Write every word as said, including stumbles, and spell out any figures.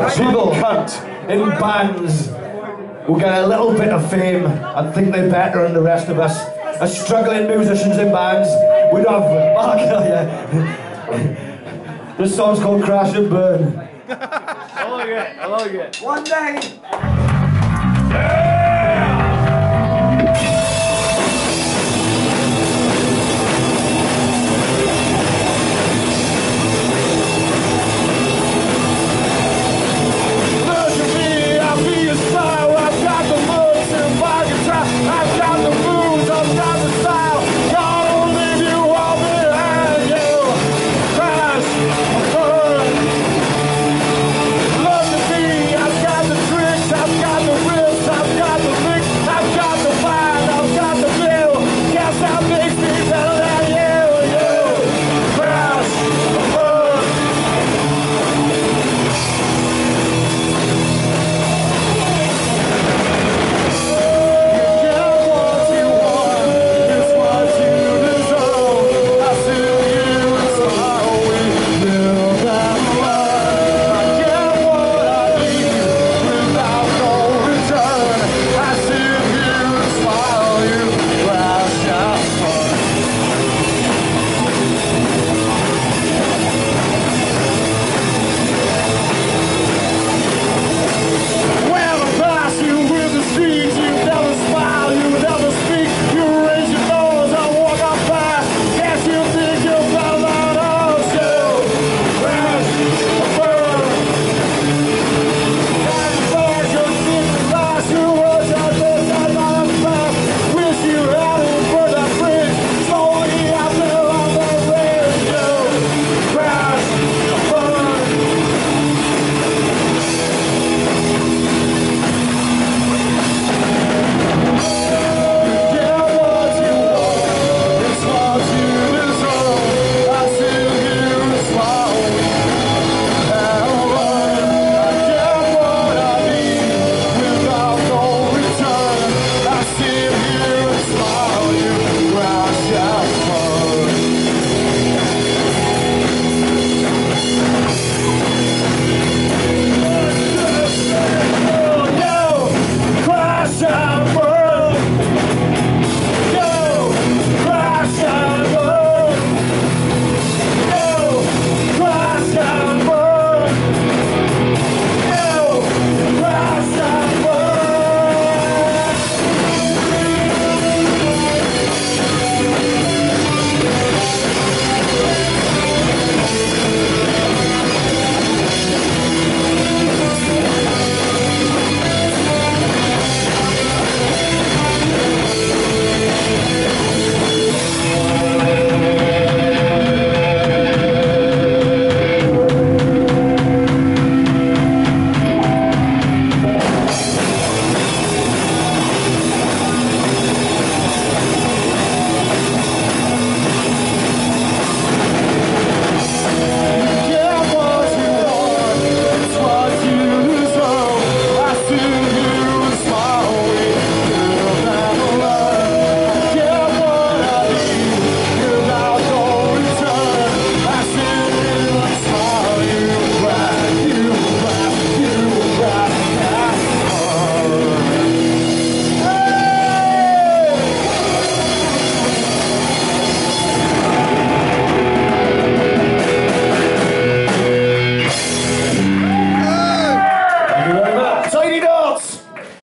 people in bands who get a little bit of fame and think they're better than the rest of us. As struggling musicians in bands, we'd have... Oh, yeah. This song's called Crash and Burn. I like it, I like it. One day. Yeah.